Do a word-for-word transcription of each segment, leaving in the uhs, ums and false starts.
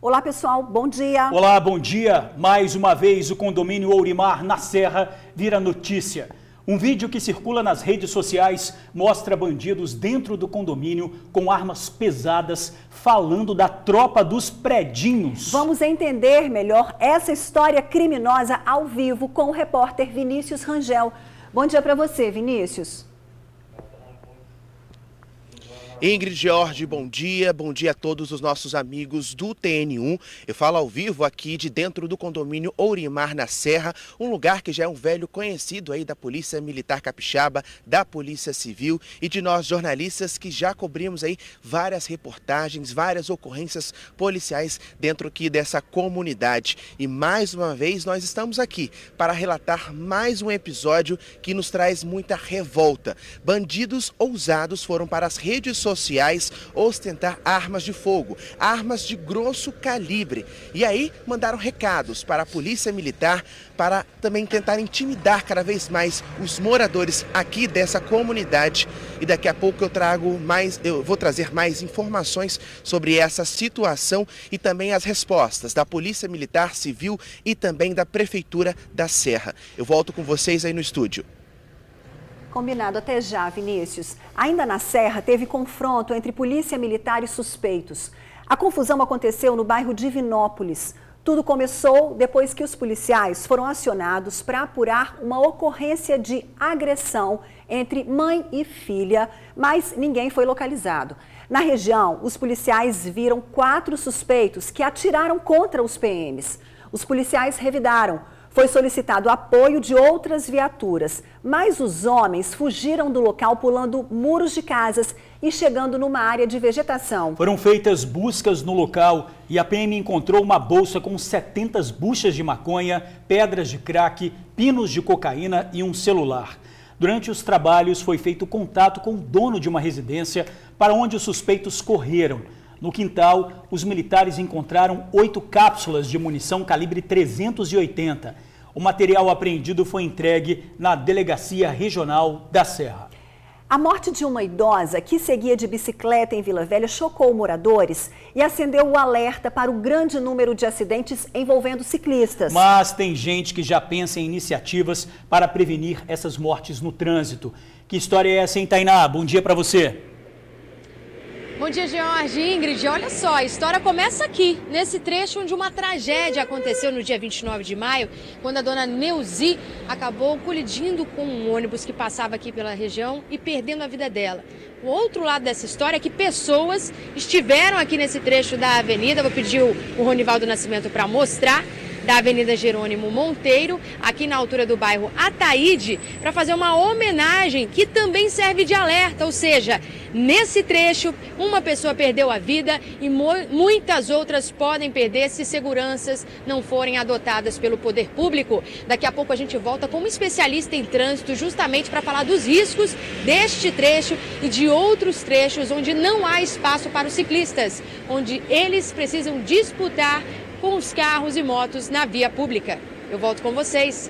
Olá pessoal, bom dia. Olá, bom dia. Mais uma vez o condomínio Ourimar na Serra vira notícia. Um vídeo que circula nas redes sociais mostra bandidos dentro do condomínio com armas pesadas falando da tropa dos predinhos. Vamos entender melhor essa história criminosa ao vivo com o repórter Vinícius Rangel. Bom dia para você, Vinícius. Ingrid, Jorge, bom dia. Bom dia a todos os nossos amigos do T N um. Eu falo ao vivo aqui de dentro do condomínio Ourimar na Serra, um lugar que já é um velho conhecido aí da Polícia Militar Capixaba, da Polícia Civil e de nós jornalistas que já cobrimos aí várias reportagens, várias ocorrências policiais dentro aqui dessa comunidade. E mais uma vez nós estamos aqui para relatar mais um episódio que nos traz muita revolta. Bandidos ousados foram para as redes sociais sociais ostentar armas de fogo, armas de grosso calibre. E aí mandaram recados para a Polícia Militar para também tentar intimidar cada vez mais os moradores aqui dessa comunidade. E daqui a pouco eu trago mais, eu vou trazer mais informações sobre essa situação e também as respostas da Polícia Militar Civil e também da Prefeitura da Serra. Eu volto com vocês aí no estúdio. Combinado, até já, Vinícius. Ainda na Serra, teve confronto entre polícia militar e suspeitos. A confusão aconteceu no bairro Divinópolis. Tudo começou depois que os policiais foram acionados para apurar uma ocorrência de agressão entre mãe e filha, mas ninguém foi localizado. Na região, os policiais viram quatro suspeitos que atiraram contra os P Ms. Os policiais revidaram. Foi solicitado apoio de outras viaturas, mas os homens fugiram do local pulando muros de casas e chegando numa área de vegetação. Foram feitas buscas no local e a P M encontrou uma bolsa com setenta buchas de maconha, pedras de crack, pinos de cocaína e um celular. Durante os trabalhos foi feito contato com o dono de uma residência para onde os suspeitos correram. No quintal, os militares encontraram oito cápsulas de munição calibre trezentos e oitenta. O material apreendido foi entregue na Delegacia Regional da Serra. A morte de uma idosa que seguia de bicicleta em Vila Velha chocou moradores e acendeu o alerta para o grande número de acidentes envolvendo ciclistas. Mas tem gente que já pensa em iniciativas para prevenir essas mortes no trânsito. Que história é essa, hein, Tainá? Bom dia para você. Bom dia, Jorge. Ingrid, olha só, a história começa aqui, nesse trecho onde uma tragédia aconteceu no dia vinte e nove de maio, quando a dona Neuzi acabou colidindo com um ônibus que passava aqui pela região e perdendo a vida dela. O outro lado dessa história é que pessoas estiveram aqui nesse trecho da avenida, vou pedir o Ronivaldo Nascimento para mostrar, da Avenida Jerônimo Monteiro, aqui na altura do bairro Ataíde, para fazer uma homenagem que também serve de alerta, ou seja, nesse trecho uma pessoa perdeu a vida e muitas outras podem perder se seguranças não forem adotadas pelo poder público. Daqui a pouco a gente volta com um especialista em trânsito justamente para falar dos riscos deste trecho e de outros trechos onde não há espaço para os ciclistas, onde eles precisam disputar com os carros e motos na via pública. Eu volto com vocês.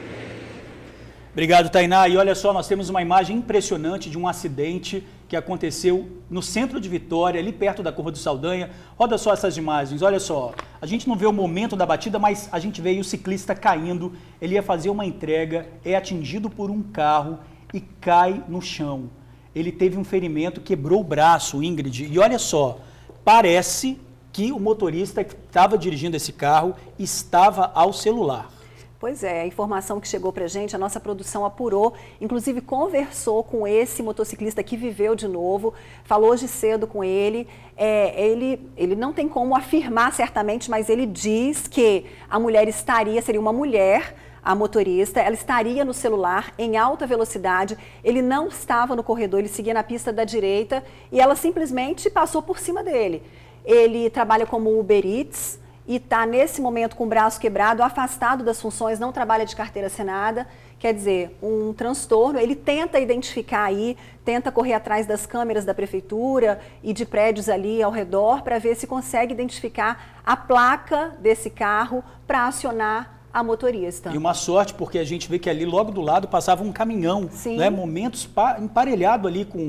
Obrigado, Tainá. E olha só, nós temos uma imagem impressionante de um acidente que aconteceu no centro de Vitória, ali perto da Curva do Saldanha. Roda só essas imagens, olha só. A gente não vê o momento da batida, mas a gente vê aí o ciclista caindo. Ele ia fazer uma entrega, é atingido por um carro e cai no chão. Ele teve um ferimento, quebrou o braço, Ingrid. E olha só, parece que o motorista que estava dirigindo esse carro estava ao celular. Pois é, a informação que chegou para a gente, a nossa produção apurou, inclusive conversou com esse motociclista que viveu de novo, falou hoje cedo com ele, é, ele, ele não tem como afirmar certamente, mas ele diz que a mulher estaria, seria uma mulher, a motorista, ela estaria no celular em alta velocidade, ele não estava no corredor, ele seguia na pista da direita e ela simplesmente passou por cima dele. Ele trabalha como Uber Eats e está nesse momento com o braço quebrado, afastado das funções, não trabalha de carteira assinada, quer dizer, um transtorno. Ele tenta identificar aí, tenta correr atrás das câmeras da prefeitura e de prédios ali ao redor para ver se consegue identificar a placa desse carro para acionar a motorista. E uma sorte, porque a gente vê que ali logo do lado passava um caminhão, né? Momentos emparelhado ali com... com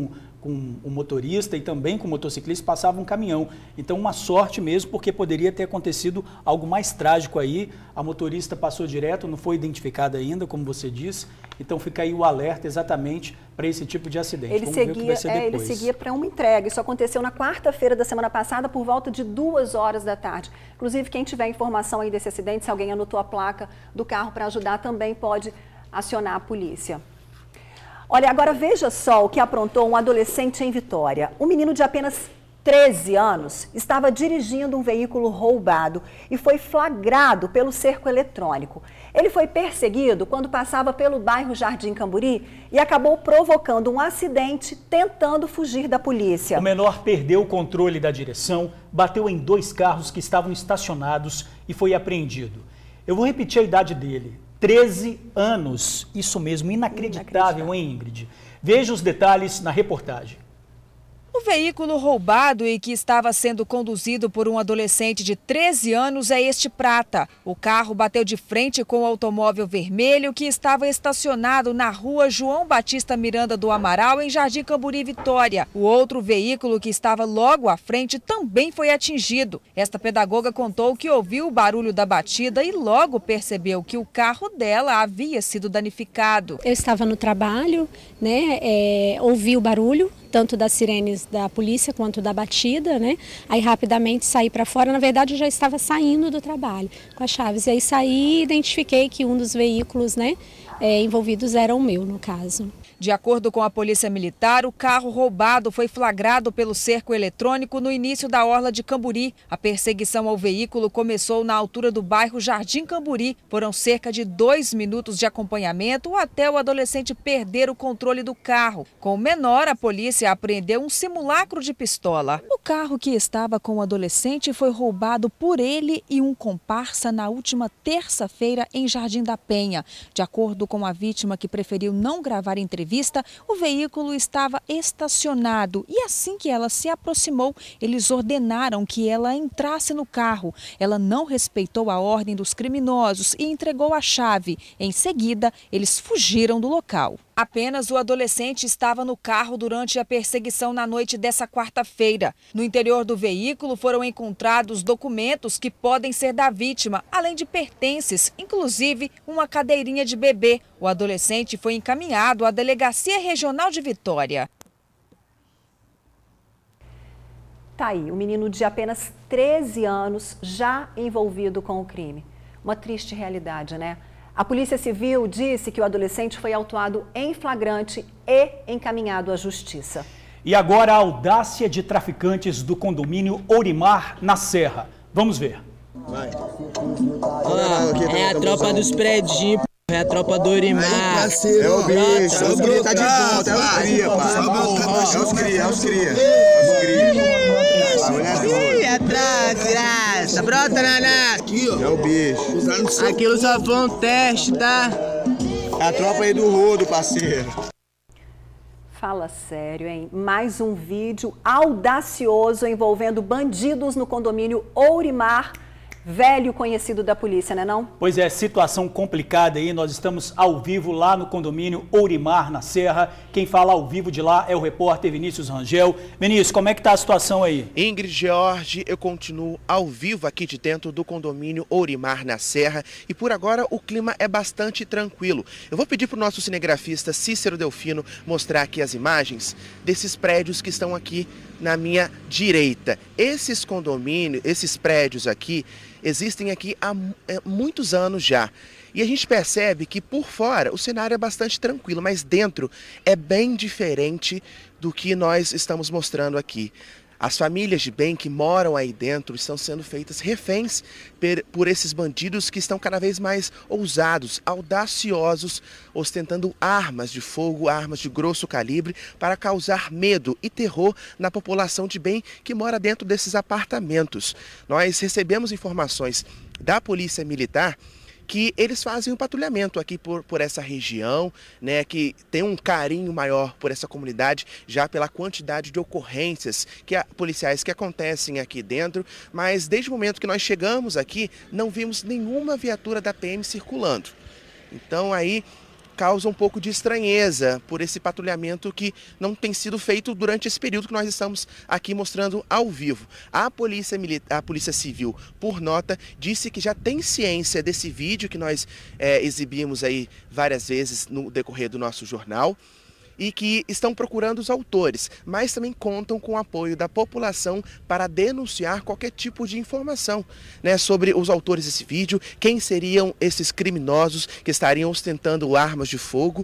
com o motorista e também com o motociclista passava um caminhão. Então, uma sorte mesmo, porque poderia ter acontecido algo mais trágico aí. A motorista passou direto, não foi identificada ainda, como você disse. Então, fica aí o alerta exatamente para esse tipo de acidente. Ele Vamos ver o que seguia, vai ser é, ele depois. seguia para uma entrega. Isso aconteceu na quarta-feira da semana passada, por volta de duas horas da tarde. Inclusive, quem tiver informação aí desse acidente, se alguém anotou a placa do carro para ajudar, também pode acionar a polícia. Olha, agora veja só o que aprontou um adolescente em Vitória. Um menino de apenas treze anos estava dirigindo um veículo roubado e foi flagrado pelo cerco eletrônico. Ele foi perseguido quando passava pelo bairro Jardim Camburi e acabou provocando um acidente tentando fugir da polícia. O menor perdeu o controle da direção, bateu em dois carros que estavam estacionados e foi apreendido. Eu vou repetir a idade dele. treze anos. Isso mesmo, inacreditável, inacreditável, hein, Ingrid? Veja os detalhes na reportagem. O veículo roubado e que estava sendo conduzido por um adolescente de treze anos é este prata. O carro bateu de frente com o automóvel vermelho que estava estacionado na rua João Batista Miranda do Amaral, em Jardim Camburi, Vitória. O outro veículo que estava logo à frente também foi atingido. Esta pedagoga contou que ouviu o barulho da batida e logo percebeu que o carro dela havia sido danificado. Eu estava no trabalho, né, é, ouvi o barulho, tanto das sirenes da polícia quanto da batida, né? Aí rapidamente saí para fora. Na verdade, eu já estava saindo do trabalho com as chaves. E aí saí e identifiquei que um dos veículos, né, é, envolvidos era o meu, no caso. De acordo com a Polícia Militar, o carro roubado foi flagrado pelo cerco eletrônico no início da orla de Camburi. A perseguição ao veículo começou na altura do bairro Jardim Camburi. Foram cerca de dois minutos de acompanhamento até o adolescente perder o controle do carro. Com o menor, a polícia apreendeu um simulacro de pistola. O carro que estava com o adolescente foi roubado por ele e um comparsa na última terça-feira em Jardim da Penha. De acordo com a vítima, que preferiu não gravar entrevista, o veículo estava estacionado e assim que ela se aproximou, eles ordenaram que ela entrasse no carro. Ela não respeitou a ordem dos criminosos e entregou a chave. Em seguida, eles fugiram do local. Apenas o adolescente estava no carro durante a perseguição na noite dessa quarta-feira. No interior do veículo foram encontrados documentos que podem ser da vítima, além de pertences, inclusive uma cadeirinha de bebê. O adolescente foi encaminhado à Delegacia Regional de Vitória. Tá aí, um menino de apenas treze anos já envolvido com o crime. Uma triste realidade, né? A Polícia Civil disse que o adolescente foi autuado em flagrante e encaminhado à justiça. E agora a audácia de traficantes do condomínio Ourimar, na Serra. Vamos ver. Vai. Ah, é a tropa dos prédios, é a tropa do Ourimar. É o bicho, é os cria, tá de volta, é os cria, pá. É os cria, é os cria. É os cria. Ih, atrás, graça. Brota, Naná. Aqui, ó. É o bicho. Aquilo só foi um teste, tá? É a tropa aí do rodo, parceiro. Fala sério, hein? Mais um vídeo audacioso envolvendo bandidos no condomínio Ourimar, velho conhecido da polícia, né não? Pois é, situação complicada aí, nós estamos ao vivo lá no condomínio Ourimar, na Serra. Quem fala ao vivo de lá é o repórter Vinícius Rangel. Vinícius, como é que tá a situação aí? Ingrid George, eu continuo ao vivo aqui de dentro do condomínio Ourimar, na Serra, e por agora o clima é bastante tranquilo. Eu vou pedir para o nosso cinegrafista Cícero Delfino mostrar aqui as imagens desses prédios que estão aqui na minha direita. Esses condomínios, esses prédios aqui, existem aqui há é, muitos anos já. E a gente percebe que por fora o cenário é bastante tranquilo, mas dentro é bem diferente do que nós estamos mostrando aqui. As famílias de bem que moram aí dentro estão sendo feitas reféns por esses bandidos que estão cada vez mais ousados, audaciosos, ostentando armas de fogo, armas de grosso calibre para causar medo e terror na população de bem que mora dentro desses apartamentos. Nós recebemos informações da Polícia Militar que eles fazem um patrulhamento aqui por, por essa região, né, que tem um carinho maior por essa comunidade, já pela quantidade de ocorrências que a, policiais que acontecem aqui dentro, mas desde o momento que nós chegamos aqui, não vimos nenhuma viatura da P M circulando. Então aí causa um pouco de estranheza por esse patrulhamento que não tem sido feito durante esse período que nós estamos aqui mostrando ao vivo. A Polícia Militar, a Polícia Civil, por nota, disse que já tem ciência desse vídeo que nós é, exibimos aí várias vezes no decorrer do nosso jornal, e que estão procurando os autores, mas também contam com o apoio da população para denunciar qualquer tipo de informação, né, sobre os autores desse vídeo, quem seriam esses criminosos que estariam ostentando armas de fogo,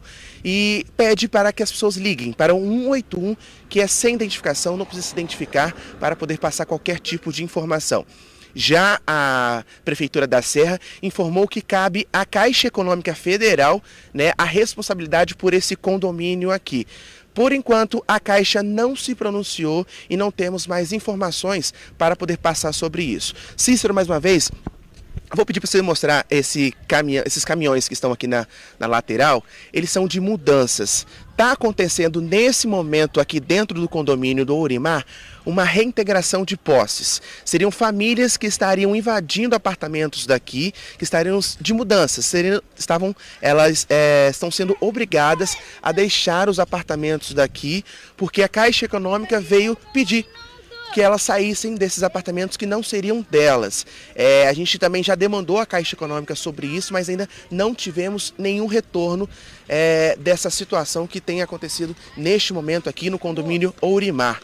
e pede para que as pessoas liguem para o um oito um, que é sem identificação, não precisa se identificar para poder passar qualquer tipo de informação. Já a Prefeitura da Serra informou que cabe à Caixa Econômica Federal, né, a responsabilidade por esse condomínio aqui. Por enquanto, a Caixa não se pronunciou e não temos mais informações para poder passar sobre isso. Cícero, mais uma vez, vou pedir para você mostrar esse caminhão, esses caminhões que estão aqui na, na lateral. Eles são de mudanças. Está acontecendo nesse momento aqui dentro do condomínio do Ourimar uma reintegração de posses. Seriam famílias que estariam invadindo apartamentos daqui, que estariam de mudanças, seriam, estavam, elas é, estão sendo obrigadas a deixar os apartamentos daqui, porque a Caixa Econômica veio pedir que elas saíssem desses apartamentos que não seriam delas. É, a gente também já demandou a Caixa Econômica sobre isso, mas ainda não tivemos nenhum retorno é, dessa situação que tem acontecido neste momento aqui no condomínio Ourimar.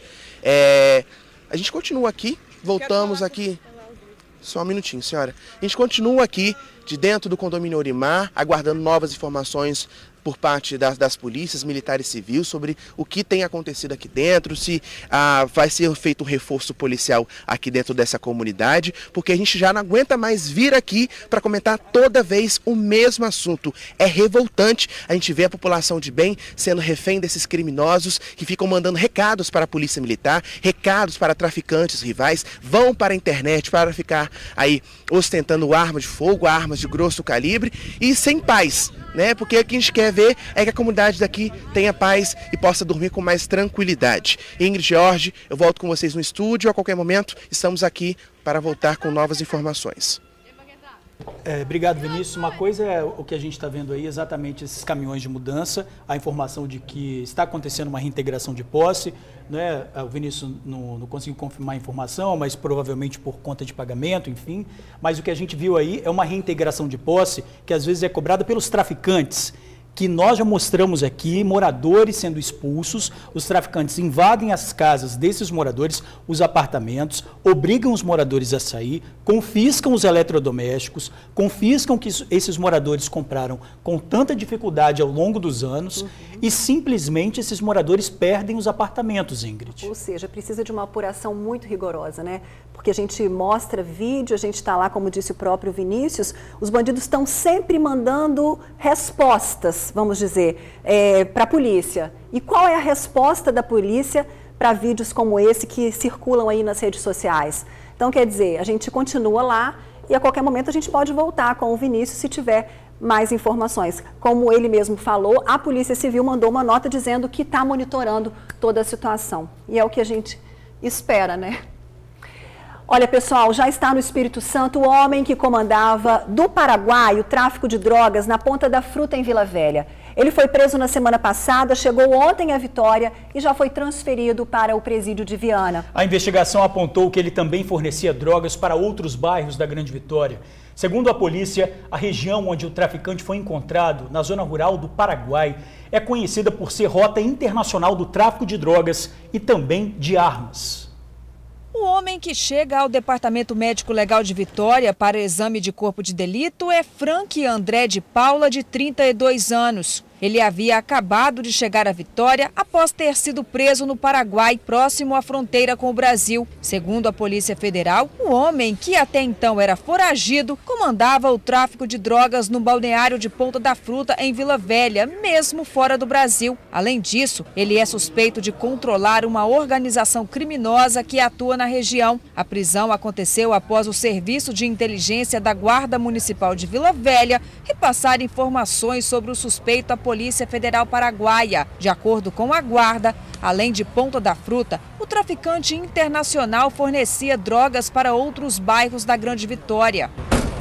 É, a gente continua aqui, voltamos aqui... Só um minutinho, senhora. A gente continua aqui de dentro do condomínio Ourimar, aguardando novas informações por parte das, das polícias, militares e civis, sobre o que tem acontecido aqui dentro, se ah, vai ser feito um reforço policial aqui dentro dessa comunidade, porque a gente já não aguenta mais vir aqui para comentar toda vez o mesmo assunto. É revoltante a gente ver a população de bem sendo refém desses criminosos que ficam mandando recados para a polícia militar, recados para traficantes rivais, vão para a internet para ficar aí ostentando armas de fogo, armas de grosso calibre e sem paz, né? Porque o que a gente quer ver é que a comunidade daqui tenha paz e possa dormir com mais tranquilidade. Ingrid, Jorge, eu volto com vocês no estúdio. A qualquer momento estamos aqui para voltar com novas informações. É, obrigado, Vinícius. Uma coisa é o que a gente está vendo aí, exatamente esses caminhões de mudança, a informação de que está acontecendo uma reintegração de posse, né? O Vinícius não, não conseguiu confirmar a informação, mas provavelmente por conta de pagamento, enfim. Mas o que a gente viu aí é uma reintegração de posse que às vezes é cobrada pelos traficantes, que nós já mostramos aqui, moradores sendo expulsos, os traficantes invadem as casas desses moradores, os apartamentos, obrigam os moradores a sair, confiscam os eletrodomésticos, confiscam que esses moradores compraram com tanta dificuldade ao longo dos anos, uhum. e simplesmente esses moradores perdem os apartamentos, Ingrid. Ou seja, precisa de uma apuração muito rigorosa, né? Porque a gente mostra vídeo, a gente está lá, como disse o próprio Vinícius, os bandidos estão sempre mandando respostas, vamos dizer, é, para a polícia. E qual é a resposta da polícia para vídeos como esse que circulam aí nas redes sociais? Então, quer dizer, a gente continua lá e a qualquer momento a gente pode voltar com o Vinícius se tiver mais informações. Como ele mesmo falou, a Polícia Civil mandou uma nota dizendo que está monitorando toda a situação. E é o que a gente espera, né? Olha, pessoal, já está no Espírito Santo o homem que comandava do Paraguai o tráfico de drogas na Ponta da Fruta, em Vila Velha. Ele foi preso na semana passada, chegou ontem a Vitória e já foi transferido para o presídio de Viana. A investigação apontou que ele também fornecia drogas para outros bairros da Grande Vitória. Segundo a polícia, a região onde o traficante foi encontrado, na zona rural do Paraguai, é conhecida por ser rota internacional do tráfico de drogas e também de armas. O homem que chega ao Departamento Médico Legal de Vitória para exame de corpo de delito é Frank André de Paula, de trinta e dois anos. Ele havia acabado de chegar à Vitória após ter sido preso no Paraguai, próximo à fronteira com o Brasil. Segundo a Polícia Federal, o homem, que até então era foragido, comandava o tráfico de drogas no balneário de Ponta da Fruta, em Vila Velha, mesmo fora do Brasil. Além disso, ele é suspeito de controlar uma organização criminosa que atua na região. A prisão aconteceu após o Serviço de Inteligência da Guarda Municipal de Vila Velha repassar informações sobre o suspeito à Polícia Federal Paraguaia. De acordo com a guarda, além de Ponta da Fruta, o traficante internacional fornecia drogas para outros bairros da Grande Vitória.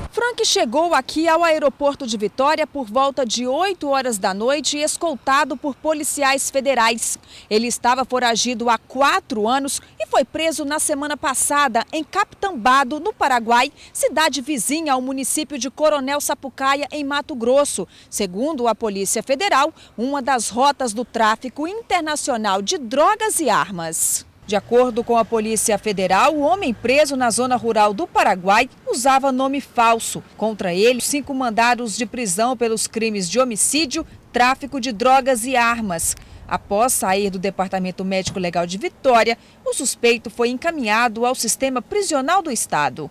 Frank chegou aqui ao aeroporto de Vitória por volta de oito horas da noite, escoltado por policiais federais. Ele estava foragido há quatro anos e foi preso na semana passada em Capitambado, no Paraguai, cidade vizinha ao município de Coronel Sapucaia, em Mato Grosso. Segundo a Polícia Federal, uma das rotas do tráfico internacional de drogas e armas. De acordo com a Polícia Federal, o homem preso na zona rural do Paraguai usava nome falso. Contra ele, cinco mandados de prisão pelos crimes de homicídio, tráfico de drogas e armas. Após sair do Departamento Médico Legal de Vitória, o suspeito foi encaminhado ao sistema prisional do estado.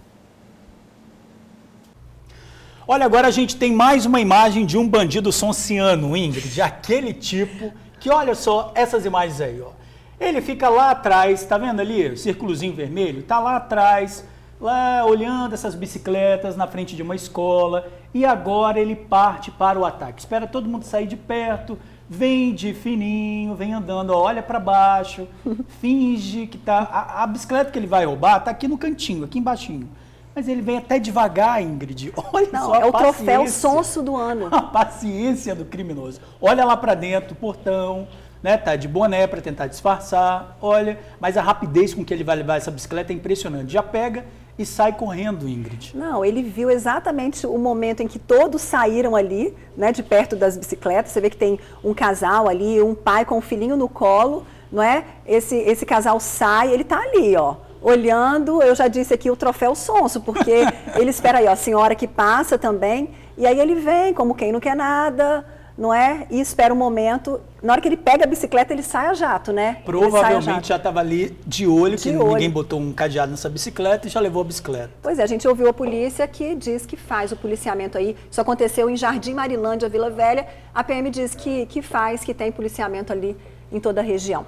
Olha, agora a gente tem mais uma imagem de um bandido sonsiano, Ingrid, de aquele tipo que, olha só essas imagens aí, ó. Ele fica lá atrás, tá vendo ali o círculozinho vermelho? Tá lá atrás, lá olhando essas bicicletas na frente de uma escola, e agora ele parte para o ataque. Espera todo mundo sair de perto, vem de fininho, vem andando, ó, olha para baixo, finge que tá... A, a bicicleta que ele vai roubar tá aqui no cantinho, aqui embaixinho. Mas ele vem até devagar, Ingrid. Olha Não, só a é o paciência. troféu sonso do ano. A paciência do criminoso. Olha lá para dentro, portão... Né, tá de boné para tentar disfarçar, olha, mas a rapidez com que ele vai levar essa bicicleta é impressionante. Já pega e sai correndo, Ingrid. Não, ele viu exatamente o momento em que todos saíram ali, né, de perto das bicicletas. Você vê que tem um casal ali, um pai com um filhinho no colo, não é? Esse, esse casal sai, ele tá ali, ó, olhando. Eu já disse aqui o troféu sonso, porque ele espera aí, ó, a senhora que passa também, e aí ele vem como quem não quer nada, não é? E espera um momento. Na hora que ele pega a bicicleta, ele sai a jato, né? Provavelmente jato. Já estava ali de olho, de que olho. Ninguém botou um cadeado nessa bicicleta e já levou a bicicleta. Pois é, a gente ouviu a polícia que diz que faz o policiamento aí. Isso aconteceu em Jardim Marilândia, Vila Velha. A P M diz que, que faz, que tem policiamento ali em toda a região.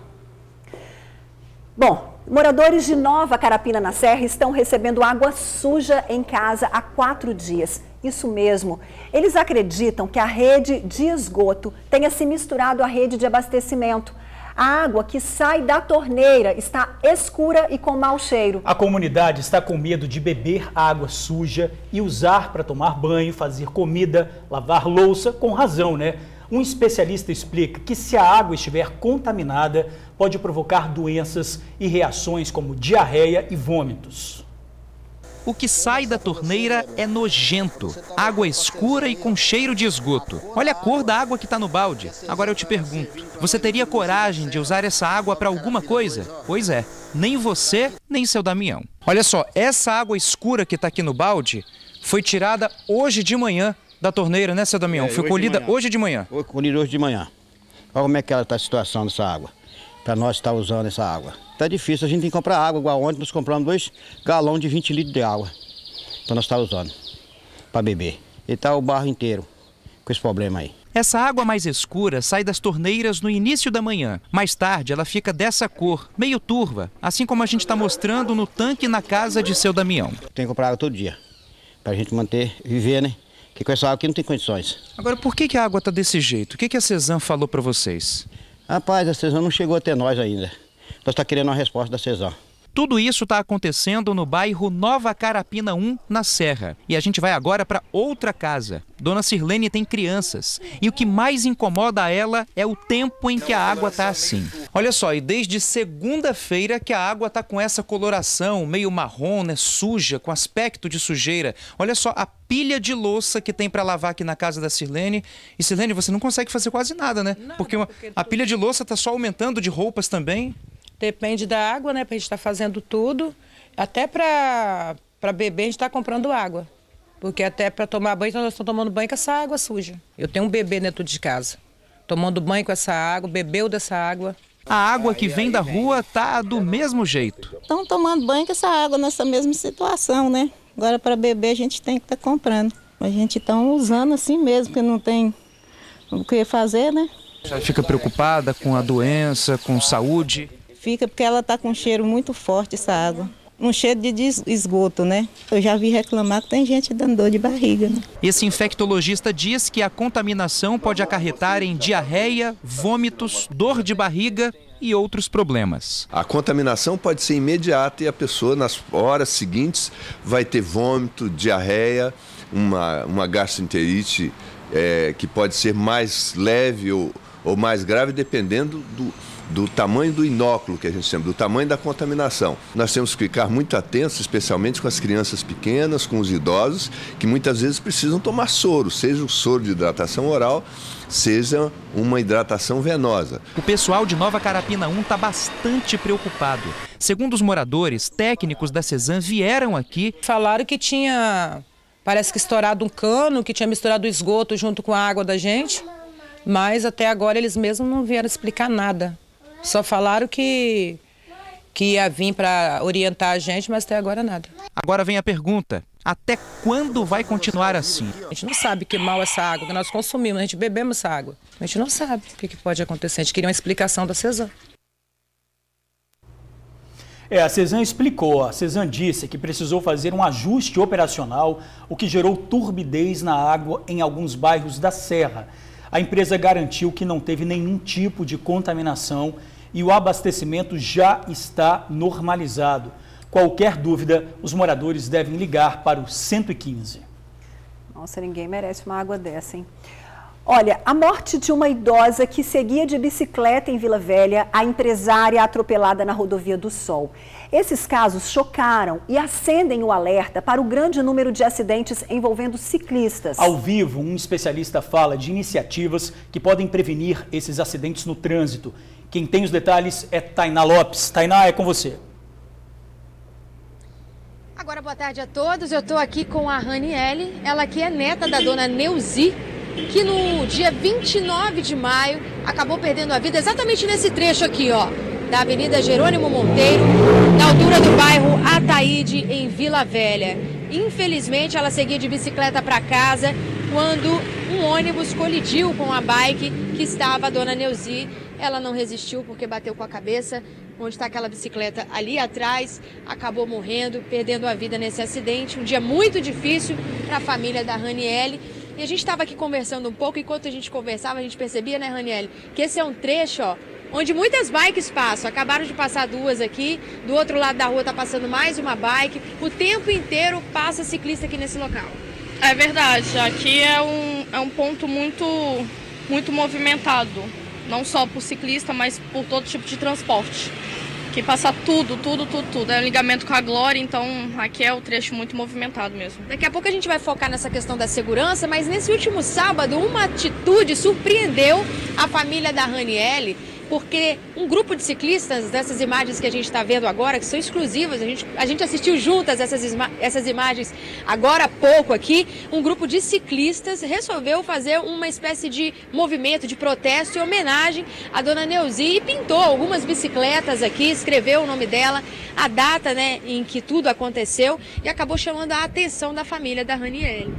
Bom, moradores de Nova Carapina na Serra estão recebendo água suja em casa há quatro dias. Isso mesmo. Eles acreditam que a rede de esgoto tenha se misturado à rede de abastecimento. A água que sai da torneira está escura e com mau cheiro. A comunidade está com medo de beber água suja e usar para tomar banho, fazer comida, lavar louça, com razão, né? Um especialista explica que se a água estiver contaminada, pode provocar doenças e reações como diarreia e vômitos. O que sai da torneira é nojento, água escura e com cheiro de esgoto. Olha a cor da água que está no balde. Agora eu te pergunto, você teria coragem de usar essa água para alguma coisa? Pois é, nem você, nem seu Damião. Olha só, essa água escura que está aqui no balde foi tirada hoje de manhã da torneira, né, seu Damião? É, foi colhida hoje de manhã. Foi colhida hoje de manhã. Olha como é que está a situação dessa água, para nós estar usando essa água. Tá difícil, a gente tem que comprar água, igual ontem nós compramos dois galões de vinte litros de água para nós estar usando, para beber. E tá o barro inteiro com esse problema aí. Essa água mais escura sai das torneiras no início da manhã. Mais tarde ela fica dessa cor, meio turva, assim como a gente está mostrando no tanque na casa de seu Damião. Tem que comprar água todo dia, para a gente manter, viver, né? Porque com essa água aqui não tem condições. Agora, por que, que a água está desse jeito? O que, que a Cesan falou para vocês? Rapaz, a Cesan não chegou até nós ainda. Nós estamos querendo uma resposta da Cesan. Tudo isso está acontecendo no bairro Nova Carapina um, na Serra. E a gente vai agora para outra casa. Dona Sirlene tem crianças. E o que mais incomoda a ela é o tempo em que a água está assim. Olha só, e desde segunda-feira que a água está com essa coloração meio marrom, né, suja, com aspecto de sujeira. Olha só a pilha de louça que tem para lavar aqui na casa da Sirlene. E Sirlene, você não consegue fazer quase nada, né? Porque uma, a pilha de louça está só aumentando, de roupas também. Depende da água, né? Pra gente estar tá fazendo tudo. Até para para beber a gente está comprando água. Porque até para tomar banho, nós estamos tomando banho com essa água suja. Eu tenho um bebê dentro de casa, tomando banho com essa água, bebeu dessa água. A água que vem da rua tá do mesmo jeito. Estão tomando banho com essa água nessa mesma situação, né? Agora para beber a gente tem que estar tá comprando. A gente está usando assim mesmo, porque não tem o que fazer, né? Você fica preocupada com a doença, com saúde? Fica porque ela está com um cheiro muito forte, essa água. Um cheiro de esgoto, né? Eu já vi reclamar que tem gente dando dor de barriga, né? Esse infectologista diz que a contaminação pode acarretar em diarreia, vômitos, dor de barriga e outros problemas. A contaminação pode ser imediata e a pessoa, nas horas seguintes, vai ter vômito, diarreia, uma, uma gastroenterite é, que pode ser mais leve ou, ou mais grave, dependendo do, do tamanho do inóculo, que a gente chama, do tamanho da contaminação. Nós temos que ficar muito atentos, especialmente com as crianças pequenas, com os idosos, que muitas vezes precisam tomar soro, seja o soro de hidratação oral, seja uma hidratação venosa. O pessoal de Nova Carapina um está bastante preocupado. Segundo os moradores, técnicos da Cesan vieram aqui. Falaram que tinha, parece que estourado um cano, que tinha misturado o esgoto junto com a água da gente, mas até agora eles mesmos não vieram explicar nada. Só falaram que, que ia vir para orientar a gente, mas até agora nada. Agora vem a pergunta. Até quando vai continuar assim? A gente não sabe que mal essa água que nós consumimos, a gente bebemos essa água. A gente não sabe o que, que pode acontecer. A gente queria uma explicação da Cesan. É, a Cesan explicou. A Cesan disse que precisou fazer um ajuste operacional, o que gerou turbidez na água em alguns bairros da Serra. A empresa garantiu que não teve nenhum tipo de contaminação e o abastecimento já está normalizado. Qualquer dúvida, os moradores devem ligar para o cento e quinze. Nossa, ninguém merece uma água dessa, hein? Olha, a morte de uma idosa que seguia de bicicleta em Vila Velha, a empresária atropelada na Rodovia do Sol. Esses casos chocaram e acendem o alerta para o grande número de acidentes envolvendo ciclistas. Ao vivo, um especialista fala de iniciativas que podem prevenir esses acidentes no trânsito. Quem tem os detalhes é Tainá Lopes. Tainá, é com você. Agora, boa tarde a todos. Eu estou aqui com a Raniele, ela que é neta da dona Neuzi, que no dia vinte e nove de maio acabou perdendo a vida exatamente nesse trecho aqui, ó, da Avenida Jerônimo Monteiro, na altura do bairro Ataíde, em Vila Velha. Infelizmente, ela seguia de bicicleta para casa quando um ônibus colidiu com a bike que estava a dona Neuzi. Ela não resistiu porque bateu com a cabeça, onde está aquela bicicleta ali atrás, acabou morrendo, perdendo a vida nesse acidente. Um dia muito difícil para a família da Raniele. E a gente estava aqui conversando um pouco, enquanto a gente conversava, a gente percebia, né, Raniele, que esse é um trecho, ó, onde muitas bikes passam. Acabaram de passar duas aqui, do outro lado da rua está passando mais uma bike. O tempo inteiro passa ciclista aqui nesse local. É verdade, aqui é um, é um ponto muito, muito movimentado. Não só por ciclista, mas por todo tipo de transporte. Que passa tudo, tudo, tudo, tudo. É um ligamento com a Glória, então aqui é o trecho muito movimentado mesmo. Daqui a pouco a gente vai focar nessa questão da segurança, mas nesse último sábado uma atitude surpreendeu a família da Raniele, porque um grupo de ciclistas, dessas imagens que a gente está vendo agora, que são exclusivas, a gente, a gente assistiu juntas essas, essas imagens agora há pouco aqui, um grupo de ciclistas resolveu fazer uma espécie de movimento, de protesto e homenagem à dona Neuzi e pintou algumas bicicletas aqui, escreveu o nome dela, a data, né, em que tudo aconteceu e acabou chamando a atenção da família da Raniele.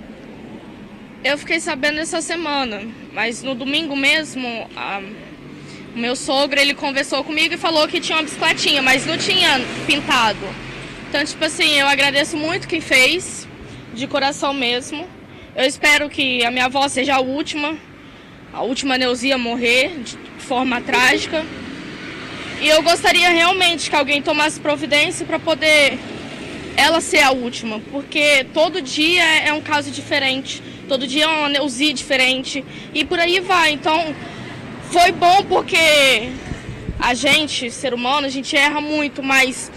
Eu fiquei sabendo essa semana, mas no domingo mesmo... A... O meu sogro, ele conversou comigo e falou que tinha uma bicicletinha, mas não tinha pintado. Então, tipo assim, eu agradeço muito quem fez, de coração mesmo. Eu espero que a minha avó seja a última, a última Neuzi a morrer de forma trágica. E eu gostaria realmente que alguém tomasse providência para poder ela ser a última, porque todo dia é um caso diferente, todo dia é uma Neuzi diferente e por aí vai. Então... Foi bom porque a gente, ser humano, a gente erra muito, mas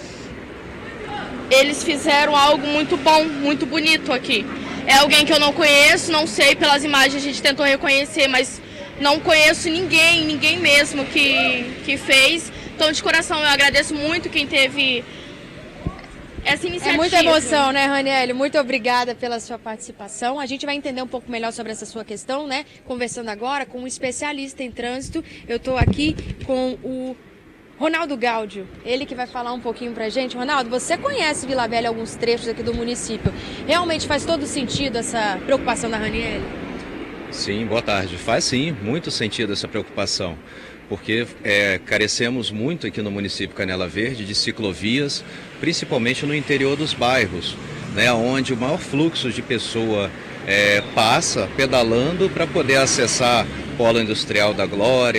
eles fizeram algo muito bom, muito bonito aqui. É alguém que eu não conheço, não sei, pelas imagens a gente tentou reconhecer, mas não conheço ninguém, ninguém mesmo que, que fez. Então, de coração, eu agradeço muito quem teve essa iniciativa. É muita emoção, né, Raniele? Muito obrigada pela sua participação. A gente vai entender um pouco melhor sobre essa sua questão, né? Conversando agora com um especialista em trânsito. Eu estou aqui com o Ronaldo Gáudio, ele que vai falar um pouquinho pra gente. Ronaldo, você conhece Vila Velha, alguns trechos aqui do município. Realmente faz todo sentido essa preocupação da Raniele? Sim, boa tarde. Faz sim, muito sentido essa preocupação. Porque é, carecemos muito aqui no município Canela Verde de ciclovias, principalmente no interior dos bairros, né, onde o maior fluxo de pessoa é, passa pedalando para poder acessar o Polo Industrial da Glória,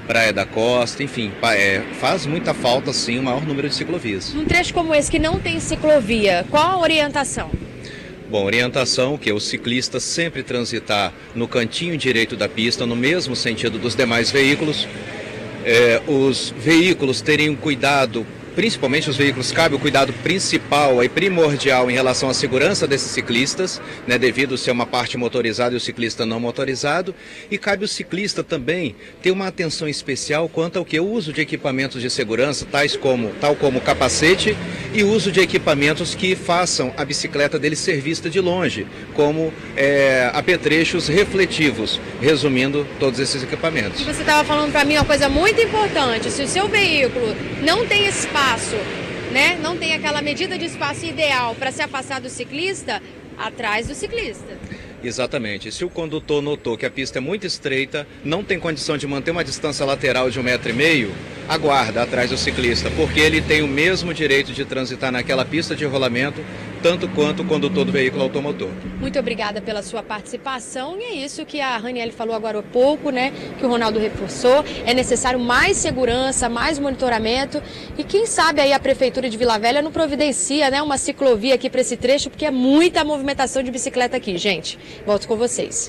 Praia da Costa, enfim, é, faz muita falta sim o maior número de ciclovias. Num trecho como esse que não tem ciclovia, qual a orientação? Bom, orientação que o ciclista sempre transitar no cantinho direito da pista, no mesmo sentido dos demais veículos. É, os veículos terem um cuidado, principalmente os veículos, cabe o cuidado principal e primordial em relação à segurança desses ciclistas, né, devido a ser uma parte motorizada e o ciclista não motorizado, e cabe o ciclista também ter uma atenção especial quanto ao que o uso de equipamentos de segurança, tais como, tal como capacete, e uso de equipamentos que façam a bicicleta dele ser vista de longe, como é, apetrechos refletivos, resumindo todos esses equipamentos. E você estava falando para mim uma coisa muito importante: se o seu veículo não tem espaço, né, não tem aquela medida de espaço ideal para se afastar do ciclista, atrás do ciclista. Exatamente. Se o condutor notou que a pista é muito estreita, não tem condição de manter uma distância lateral de um metro e meio, aguarda atrás do ciclista, porque ele tem o mesmo direito de transitar naquela pista de rolamento, tanto quanto o condutor do veículo automotor. Muito obrigada pela sua participação, e é isso que a Raniele falou agora há pouco, né, que o Ronaldo reforçou. É necessário mais segurança, mais monitoramento, e quem sabe aí a Prefeitura de Vila Velha não providencia, né, uma ciclovia aqui para esse trecho, porque é muita movimentação de bicicleta aqui, gente. Volto com vocês.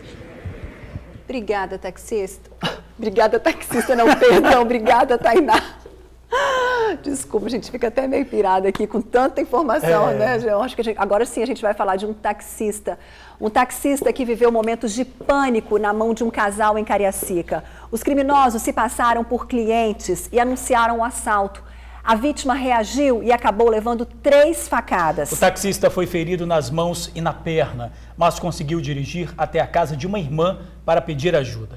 Obrigada, taxista. Obrigada, taxista, não, perdão. Obrigada, Tainá. Desculpa, a gente fica até meio pirada aqui com tanta informação, é. né? Eu acho que a gente, agora sim a gente vai falar de um taxista. Um taxista que viveu momentos de pânico na mão de um casal em Cariacica. Os criminosos se passaram por clientes e anunciaram um assalto. A vítima reagiu e acabou levando três facadas. O taxista foi ferido nas mãos e na perna, mas conseguiu dirigir até a casa de uma irmã para pedir ajuda.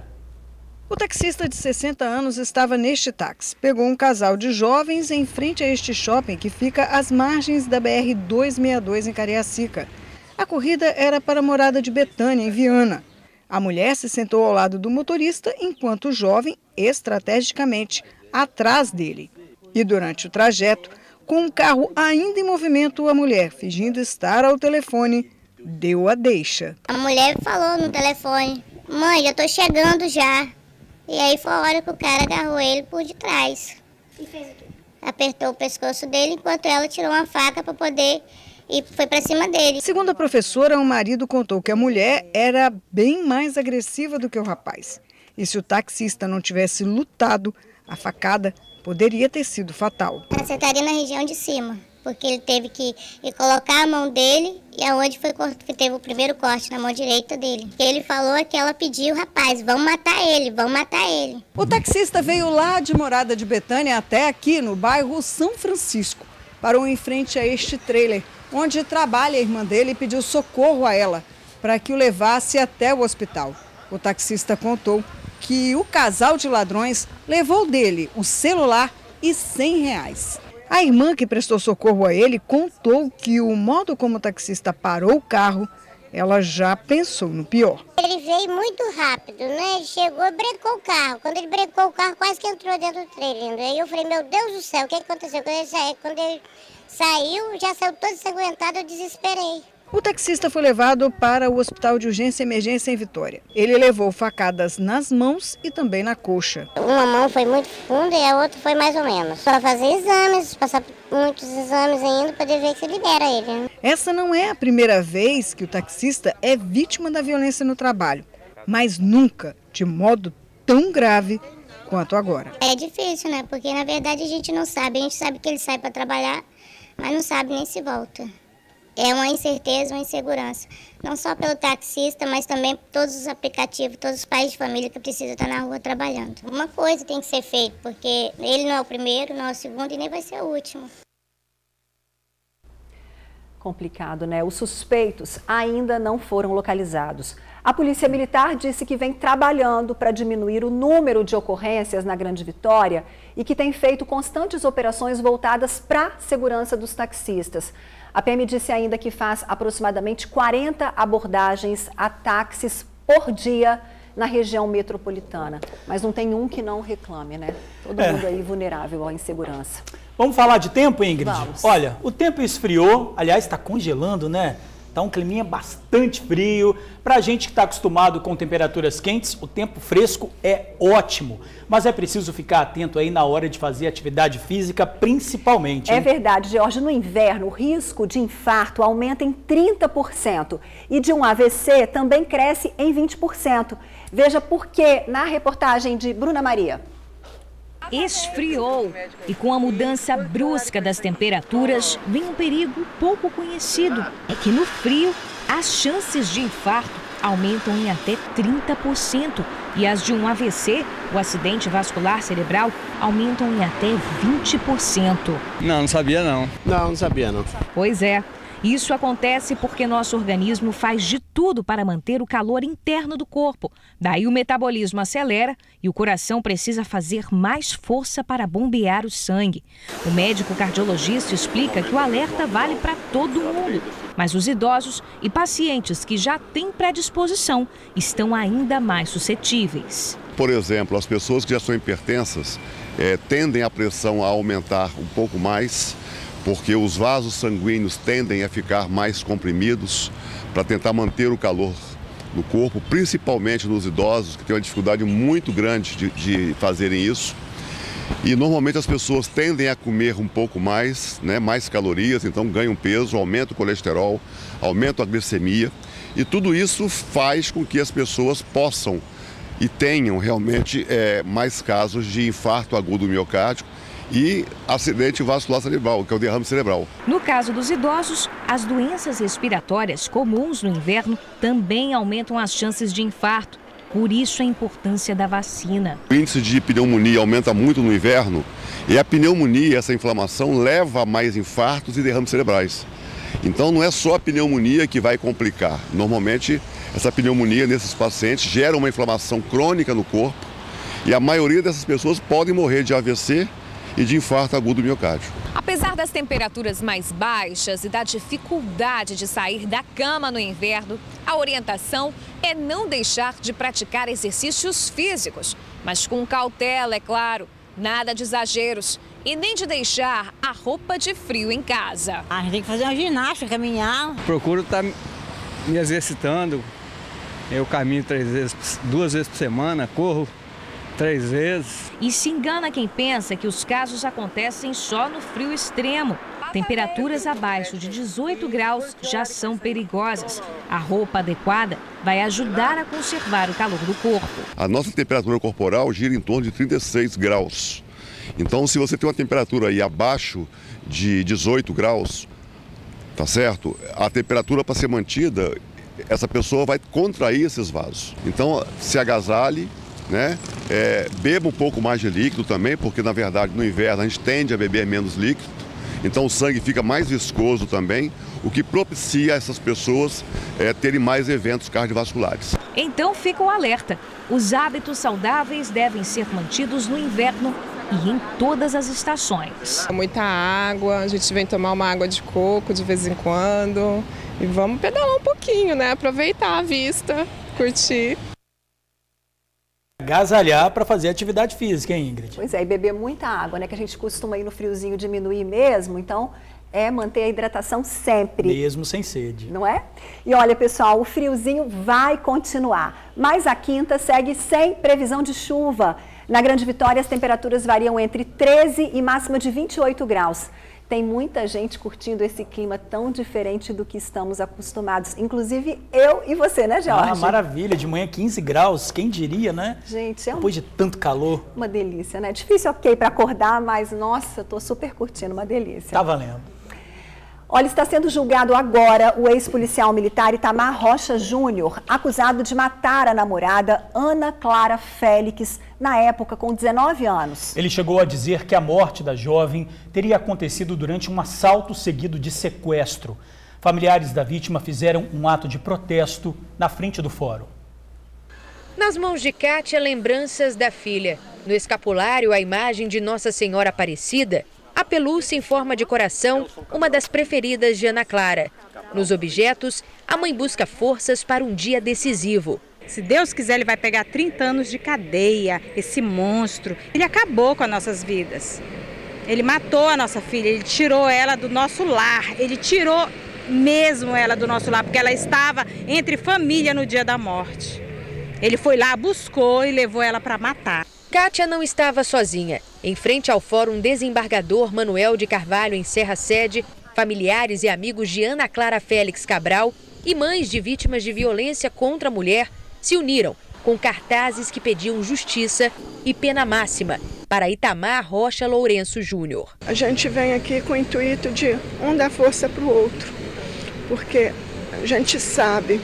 O taxista de sessenta anos estava neste táxi. Pegou um casal de jovens em frente a este shopping que fica às margens da B R duzentos e sessenta e dois em Cariacica. A corrida era para a morada de Betânia, em Viana. A mulher se sentou ao lado do motorista, enquanto o jovem, estrategicamente, atrás dele. E durante o trajeto, com o carro ainda em movimento, a mulher, fingindo estar ao telefone, deu a deixa. A mulher falou no telefone: mãe, já estou chegando já. E aí foi a hora que o cara agarrou ele por detrás. E fez o quê? Apertou o pescoço dele enquanto ela tirou uma faca para poder ir, foi para cima dele. Segundo a professora, o marido contou que a mulher era bem mais agressiva do que o rapaz. E se o taxista não tivesse lutado, a facada poderia ter sido fatal. Acertaria na região de cima, porque ele teve que ir colocar a mão dele e aonde foi teve o primeiro corte na mão direita dele. O que ele falou é que ela pediu: rapaz, vamos matar ele, vamos matar ele. O taxista veio lá de Morada de Betânia até aqui no bairro São Francisco. Parou em frente a este trailer, onde trabalha a irmã dele, e pediu socorro a ela para que o levasse até o hospital. O taxista contou que o casal de ladrões levou dele o celular e cem reais. A irmã que prestou socorro a ele contou que o modo como o taxista parou o carro, ela já pensou no pior. Ele veio muito rápido, né? Ele chegou e brecou o carro. Quando ele brecou o carro, quase que entrou dentro do trailer. Aí eu falei: meu Deus do céu, o que aconteceu? Quando ele saiu, quando ele saiu já saiu todo ensanguentado, eu desesperei. O taxista foi levado para o Hospital de Urgência e Emergência em Vitória. Ele levou facadas nas mãos e também na coxa. Uma mão foi muito funda e a outra foi mais ou menos. Para fazer exames, passar muitos exames ainda para ver que se libera ele. Né? Essa não é a primeira vez que o taxista é vítima da violência no trabalho, mas nunca de modo tão grave quanto agora. É difícil, né? Porque na verdade a gente não sabe. A gente sabe que ele sai para trabalhar, mas não sabe nem se volta. É uma incerteza, uma insegurança. Não só pelo taxista, mas também por todos os aplicativos, todos os pais de família que precisam estar na rua trabalhando. Uma coisa tem que ser feita, porque ele não é o primeiro, não é o segundo e nem vai ser o último. Complicado, né? Os suspeitos ainda não foram localizados. A Polícia Militar disse que vem trabalhando para diminuir o número de ocorrências na Grande Vitória e que tem feito constantes operações voltadas para a segurança dos taxistas. A P M disse ainda que faz aproximadamente quarenta abordagens a táxis por dia na região metropolitana. Mas não tem um que não reclame, né? Todo é. mundo aí vulnerável à insegurança. Vamos falar de tempo, Ingrid? Vamos. Olha, o tempo esfriou, aliás, está congelando, né? Tá um climinha bastante frio. Pra gente que está acostumado com temperaturas quentes, o tempo fresco é ótimo. Mas é preciso ficar atento aí na hora de fazer atividade física, principalmente. Hein? É verdade, Jorge. No inverno, o risco de infarto aumenta em trinta por cento e de um A V C também cresce em vinte por cento. Veja por quê na reportagem de Bruna Maria. Esfriou e com a mudança brusca das temperaturas vem um perigo pouco conhecido. É que no frio as chances de infarto aumentam em até trinta por cento e as de um A V C, o acidente vascular cerebral, aumentam em até vinte por cento. Não, não sabia não. Não, não sabia não. Pois é. Isso acontece porque nosso organismo faz de tudo para manter o calor interno do corpo. Daí o metabolismo acelera e o coração precisa fazer mais força para bombear o sangue. O médico cardiologista explica que o alerta vale para todo mundo. Mas os idosos e pacientes que já têm predisposição estão ainda mais suscetíveis. Por exemplo, as pessoas que já são hipertensas é, tendem a pressão a aumentar um pouco mais, porque os vasos sanguíneos tendem a ficar mais comprimidos para tentar manter o calor no corpo, principalmente nos idosos, que têm uma dificuldade muito grande de, de fazerem isso. E normalmente as pessoas tendem a comer um pouco mais, né, mais calorias, então ganham peso, aumenta o colesterol, aumenta a glicemia. E tudo isso faz com que as pessoas possam e tenham realmente é, mais casos de infarto agudo miocárdico e acidente vascular cerebral, que é o derrame cerebral. No caso dos idosos, as doenças respiratórias comuns no inverno também aumentam as chances de infarto. Por isso a importância da vacina. O índice de pneumonia aumenta muito no inverno e a pneumonia, essa inflamação, leva a mais infartos e derrames cerebrais. Então não é só a pneumonia que vai complicar. Normalmente essa pneumonia nesses pacientes gera uma inflamação crônica no corpo e a maioria dessas pessoas podem morrer de A V C e de infarto agudo miocárdio. Apesar das temperaturas mais baixas e da dificuldade de sair da cama no inverno, a orientação é não deixar de praticar exercícios físicos, mas com cautela, é claro, nada de exageros e nem de deixar a roupa de frio em casa. A gente tem que fazer uma ginástica, caminhar. Procuro estar me exercitando, eu caminho três vezes, duas vezes por semana, corro três vezes. E se engana quem pensa que os casos acontecem só no frio extremo. Temperaturas abaixo de dezoito graus já são perigosas. A roupa adequada vai ajudar a conservar o calor do corpo. A nossa temperatura corporal gira em torno de trinta e seis graus. Então, se você tem uma temperatura aí abaixo de dezoito graus, tá certo? A temperatura para ser mantida, essa pessoa vai contrair esses vasos. Então, se agasalhe, né? É, beba um pouco mais de líquido também, porque na verdade no inverno a gente tende a beber menos líquido, então o sangue fica mais viscoso também, o que propicia essas pessoas é, terem mais eventos cardiovasculares. Então fica o alerta, os hábitos saudáveis devem ser mantidos no inverno e em todas as estações. Muita água, a gente vem tomar uma água de coco de vez em quando e vamos pedalar um pouquinho, né? Aproveitar a vista, curtir. Agasalhar para fazer atividade física, hein, Ingrid? Pois é, e beber muita água, né? Que a gente costuma ir no friozinho diminuir mesmo, então é manter a hidratação sempre. Mesmo sem sede. Não é? E olha, pessoal, o friozinho vai continuar, mas a quinta segue sem previsão de chuva. Na Grande Vitória, as temperaturas variam entre treze e máxima de vinte e oito graus. Tem muita gente curtindo esse clima tão diferente do que estamos acostumados. Inclusive eu e você, né, Jorge? Ah, maravilha. De manhã quinze graus, quem diria, né? Gente, é um... Depois de tanto calor. Uma delícia, né? Difícil, ok, para acordar, mas, nossa, tô super curtindo, uma delícia. Tá valendo. Olha, está sendo julgado agora o ex-policial militar Itamar Rocha Júnior, acusado de matar a namorada Ana Clara Félix, na época com dezenove anos. Ele chegou a dizer que a morte da jovem teria acontecido durante um assalto seguido de sequestro. Familiares da vítima fizeram um ato de protesto na frente do fórum. Nas mãos de Kátia, lembranças da filha. No escapulário, a imagem de Nossa Senhora Aparecida. A pelúcia em forma de coração, uma das preferidas de Ana Clara. Nos objetos, a mãe busca forças para um dia decisivo. Se Deus quiser, ele vai pegar trinta anos de cadeia, esse monstro. Ele acabou com as nossas vidas. Ele matou a nossa filha, ele tirou ela do nosso lar, ele tirou mesmo ela do nosso lado, porque ela estava entre família no dia da morte. Ele foi lá, buscou e levou ela para matar. Kátia não estava sozinha. Em frente ao Fórum Desembargador Manuel de Carvalho, em Serra Sede, familiares e amigos de Ana Clara Félix Cabral e mães de vítimas de violência contra a mulher se uniram com cartazes que pediam justiça e pena máxima para Itamar Rocha Lourenço Júnior. A gente vem aqui com o intuito de um dar força para o outro, porque a gente sabe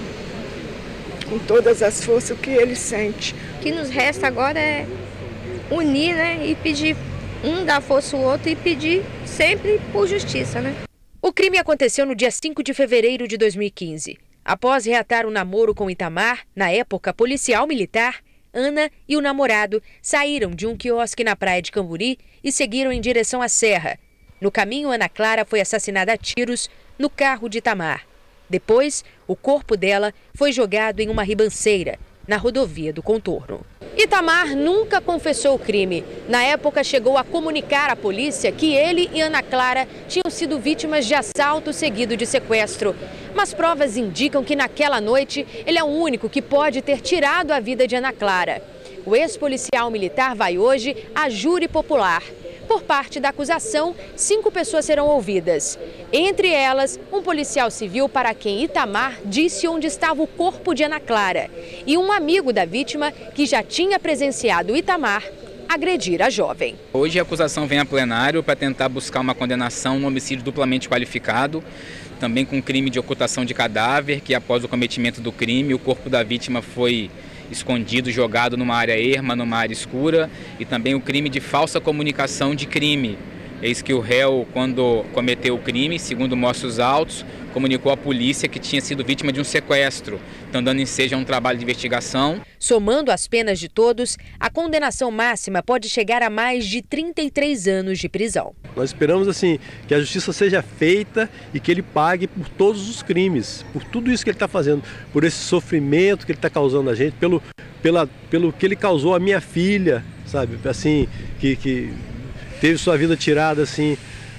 com todas as forças o que ele sente. O que nos resta agora é unir, né, e pedir um dar força ao outro e pedir sempre por justiça, né? O crime aconteceu no dia cinco de fevereiro de dois mil e quinze. Após reatar o namoro com Itamar, na época policial militar, Ana e o namorado saíram de um quiosque na praia de Camburi e seguiram em direção à serra. No caminho, Ana Clara foi assassinada a tiros no carro de Itamar. Depois, o corpo dela foi jogado em uma ribanceira, na rodovia do Contorno. Itamar nunca confessou o crime. Na época, chegou a comunicar à polícia que ele e Ana Clara tinham sido vítimas de assalto seguido de sequestro. Mas provas indicam que naquela noite ele é o único que pode ter tirado a vida de Ana Clara. O ex-policial militar vai hoje a júri popular. Por parte da acusação, cinco pessoas serão ouvidas. Entre elas, um policial civil para quem Itamar disse onde estava o corpo de Ana Clara e um amigo da vítima que já tinha presenciado Itamar agredir a jovem. Hoje a acusação vem a plenário para tentar buscar uma condenação no homicídio duplamente qualificado, também com crime de ocultação de cadáver, que após o cometimento do crime, o corpo da vítima foi escondido, jogado numa área erma, numa área escura, e também o crime de falsa comunicação de crime. Eis que o réu, quando cometeu o crime, segundo mostram os autos, comunicou à polícia que tinha sido vítima de um sequestro, então dando ensejo a um trabalho de investigação. Somando as penas de todos, a condenação máxima pode chegar a mais de trinta e três anos de prisão. Nós esperamos assim que a justiça seja feita e que ele pague por todos os crimes, por tudo isso que ele está fazendo, por esse sofrimento que ele está causando a gente, pelo, pela, pelo que ele causou à minha filha, sabe, assim, que, que teve sua vida tirada assim,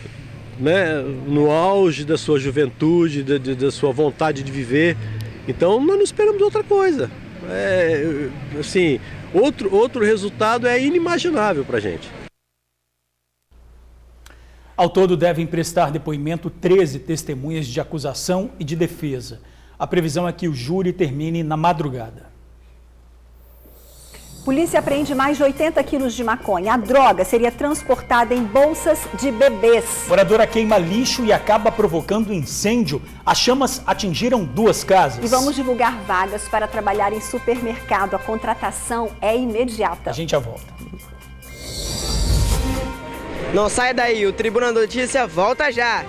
né, no auge da sua juventude, da, da sua vontade de viver. Então nós não esperamos outra coisa. É, assim, outro, outro resultado é inimaginável para a gente. Ao todo devem prestar depoimento treze testemunhas de acusação e de defesa. A previsão é que o júri termine na madrugada. Polícia apreende mais de oitenta quilos de maconha. A droga seria transportada em bolsas de bebês. Moradora queima lixo e acaba provocando incêndio. As chamas atingiram duas casas. E vamos divulgar vagas para trabalhar em supermercado. A contratação é imediata. A gente já volta. Não sai daí, o Tribuna Notícia volta já.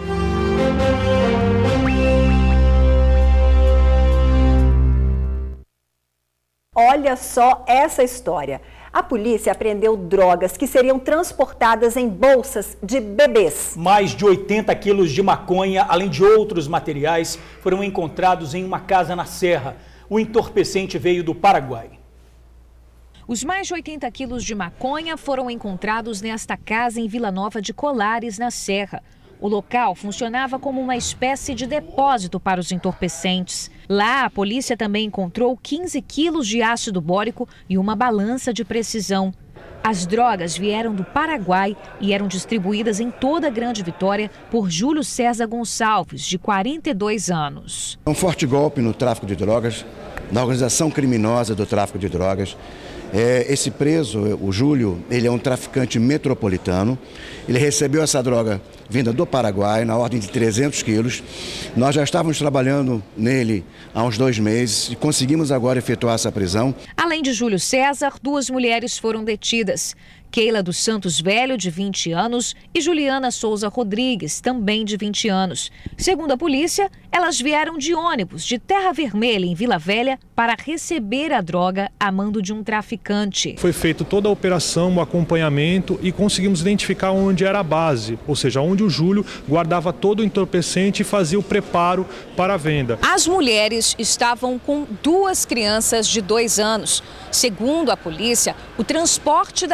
Olha só essa história. A polícia apreendeu drogas que seriam transportadas em bolsas de bebês. Mais de oitenta quilos de maconha, além de outros materiais, foram encontrados em uma casa na Serra. O entorpecente veio do Paraguai. Os mais de oitenta quilos de maconha foram encontrados nesta casa em Vila Nova de Colares, na Serra. O local funcionava como uma espécie de depósito para os entorpecentes. Lá, a polícia também encontrou quinze quilos de ácido bórico e uma balança de precisão. As drogas vieram do Paraguai e eram distribuídas em toda a Grande Vitória por Júlio César Gonçalves, de quarenta e dois anos. Um forte golpe no tráfico de drogas, na organização criminosa do tráfico de drogas. É, esse preso, o Júlio, ele é um traficante metropolitano. Ele recebeu essa droga vinda do Paraguai, na ordem de trezentos quilos. Nós já estávamos trabalhando nele há uns dois meses e conseguimos agora efetuar essa prisão. Além de Júlio César, duas mulheres foram detidas. Keila dos Santos Velho, de vinte anos, e Juliana Souza Rodrigues, também de vinte anos. Segundo a polícia, elas vieram de ônibus de Terra Vermelha, em Vila Velha, para receber a droga a mando de um traficante. Foi feita toda a operação, o acompanhamento e conseguimos identificar onde era a base, ou seja, onde o Júlio guardava todo o entorpecente e fazia o preparo para a venda. As mulheres estavam com duas crianças de dois anos. Segundo a polícia, o transporte da droga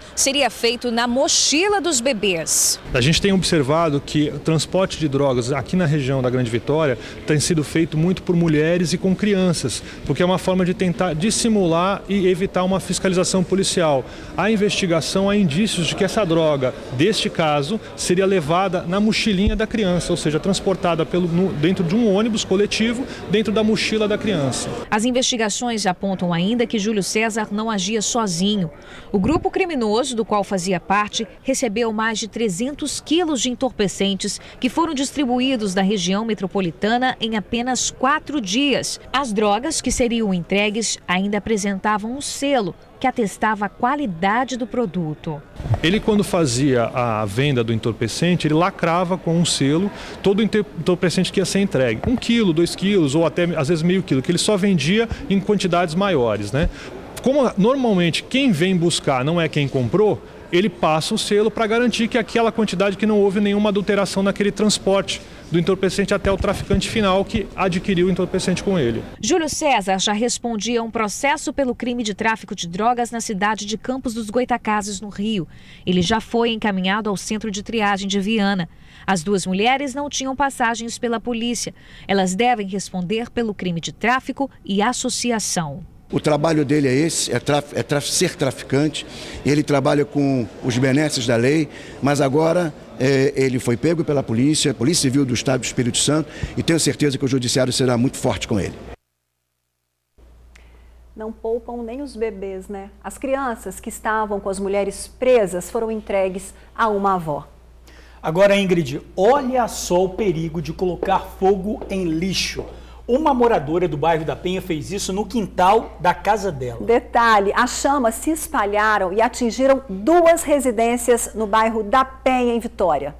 seria feito na mochila dos bebês. A gente tem observado que o transporte de drogas aqui na região da Grande Vitória tem sido feito muito por mulheres e com crianças, porque é uma forma de tentar dissimular e evitar uma fiscalização policial. A investigação há indícios de que essa droga, deste caso, seria levada na mochilinha da criança, ou seja, transportada pelo, no, dentro de um ônibus coletivo, dentro da mochila da criança. As investigações apontam ainda que Júlio César não agia sozinho. O grupo criminoso, do qual fazia parte, recebeu mais de trezentos quilos de entorpecentes que foram distribuídos na região metropolitana em apenas quatro dias. As drogas que seriam entregues ainda apresentavam um selo que atestava a qualidade do produto. Ele, quando fazia a venda do entorpecente, ele lacrava com um selo todo o entorpecente que ia ser entregue. Um quilo, dois quilos ou até às vezes meio quilo, que ele só vendia em quantidades maiores, né? Como normalmente quem vem buscar não é quem comprou, ele passa o selo para garantir que aquela quantidade, que não houve nenhuma adulteração naquele transporte do entorpecente até o traficante final que adquiriu o entorpecente com ele. Júlio César já respondia a um processo pelo crime de tráfico de drogas na cidade de Campos dos Goitacazes, no Rio. Ele já foi encaminhado ao centro de triagem de Viana. As duas mulheres não tinham passagens pela polícia. Elas devem responder pelo crime de tráfico e associação. O trabalho dele é esse, é, traf, é traf, ser traficante. Ele trabalha com os benesses da lei, mas agora é, ele foi pego pela polícia, Polícia Civil do Estado do Espírito Santo, e tenho certeza que o judiciário será muito forte com ele. Não poupam nem os bebês, né? As crianças que estavam com as mulheres presas foram entregues a uma avó. Agora, Ingrid, olha só o perigo de colocar fogo em lixo. Uma moradora do bairro da Penha fez isso no quintal da casa dela. Detalhe, as chamas se espalharam e atingiram duas residências no bairro da Penha, em Vitória.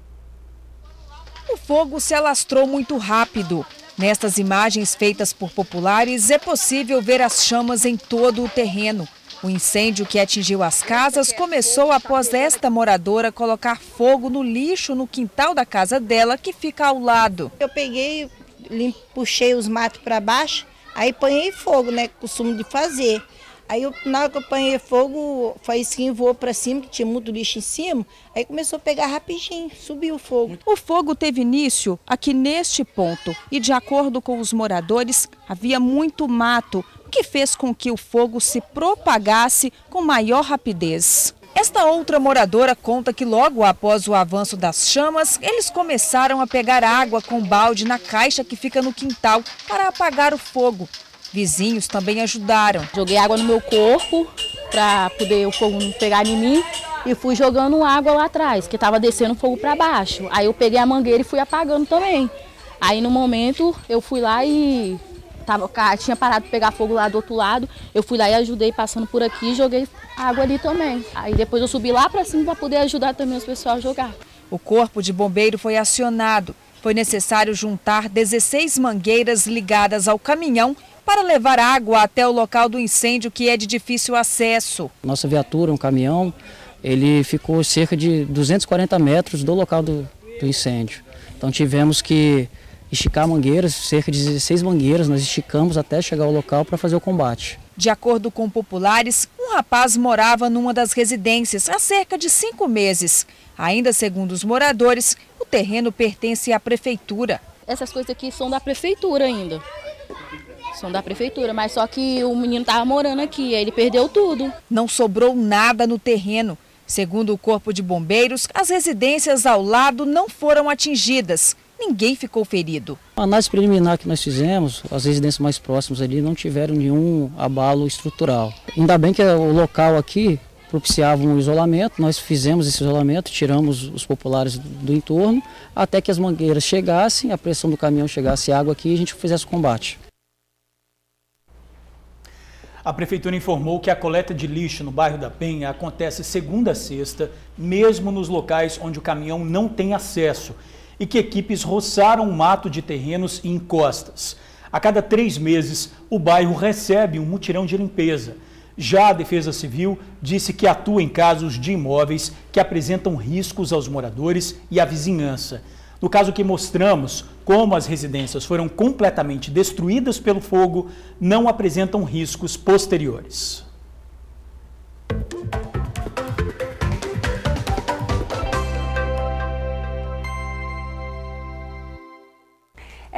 O fogo se alastrou muito rápido. Nestas imagens feitas por populares, é possível ver as chamas em todo o terreno. O incêndio que atingiu as casas começou após esta moradora colocar fogo no lixo no quintal da casa dela, que fica ao lado. Eu peguei... puxei os matos para baixo, aí ponhei fogo, né, costumo de fazer. Aí eu, na hora que eu ponhei fogo, foi assim, voou para cima, que tinha muito lixo em cima, aí começou a pegar rapidinho, subiu o fogo. O fogo teve início aqui neste ponto e, de acordo com os moradores, havia muito mato, o que fez com que o fogo se propagasse com maior rapidez. Esta outra moradora conta que logo após o avanço das chamas, eles começaram a pegar água com balde na caixa que fica no quintal para apagar o fogo. Vizinhos também ajudaram. Joguei água no meu corpo para poder o fogo não pegar em mim e fui jogando água lá atrás, que estava descendo fogo para baixo. Aí eu peguei a mangueira e fui apagando também. Aí no momento eu fui lá e... Tava, tinha parado de pegar fogo lá do outro lado, eu fui lá e ajudei passando por aqui e joguei água ali também. Aí depois eu subi lá para cima para poder ajudar também os pessoal a jogar. O corpo de bombeiro foi acionado. Foi necessário juntar dezesseis mangueiras ligadas ao caminhão para levar água até o local do incêndio, que é de difícil acesso. Nossa viatura, um caminhão, ele ficou cerca de duzentos e quarenta metros do local do, do incêndio. Então tivemos que esticar mangueiras, cerca de dezesseis mangueiras, nós esticamos até chegar ao local para fazer o combate. De acordo com populares, um rapaz morava numa das residências há cerca de cinco meses. Ainda segundo os moradores, o terreno pertence à prefeitura. Essas coisas aqui são da prefeitura ainda. São da prefeitura, mas só que o menino estava morando aqui, aí ele perdeu tudo. Não sobrou nada no terreno. Segundo o Corpo de Bombeiros, as residências ao lado não foram atingidas. Ninguém ficou ferido. A análise preliminar que nós fizemos, as residências mais próximas ali não tiveram nenhum abalo estrutural. Ainda bem que o local aqui propiciava um isolamento, nós fizemos esse isolamento, tiramos os populares do entorno, até que as mangueiras chegassem, a pressão do caminhão chegasse água aqui e a gente fizesse o combate. A Prefeitura informou que a coleta de lixo no bairro da Penha acontece segunda a sexta, mesmo nos locais onde o caminhão não tem acesso, e que equipes roçaram o mato de terrenos e encostas. A cada três meses, o bairro recebe um mutirão de limpeza. Já a Defesa Civil disse que atua em casos de imóveis que apresentam riscos aos moradores e à vizinhança. No caso que mostramos, como as residências foram completamente destruídas pelo fogo, não apresentam riscos posteriores.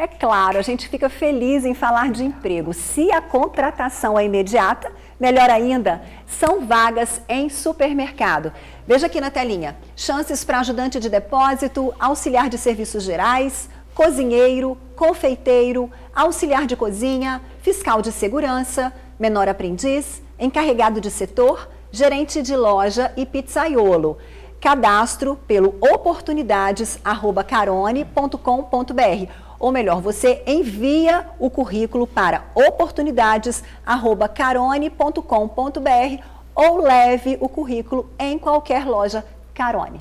É claro, a gente fica feliz em falar de emprego. Se a contratação é imediata, melhor ainda, são vagas em supermercado. Veja aqui na telinha, chances para ajudante de depósito, auxiliar de serviços gerais, cozinheiro, confeiteiro, auxiliar de cozinha, fiscal de segurança, menor aprendiz, encarregado de setor, gerente de loja e pizzaiolo. Cadastro pelo oportunidades arroba carone ponto com ponto br. Ou melhor, você envia o currículo para oportunidades arroba carone ponto com ponto br ou leve o currículo em qualquer loja Carone.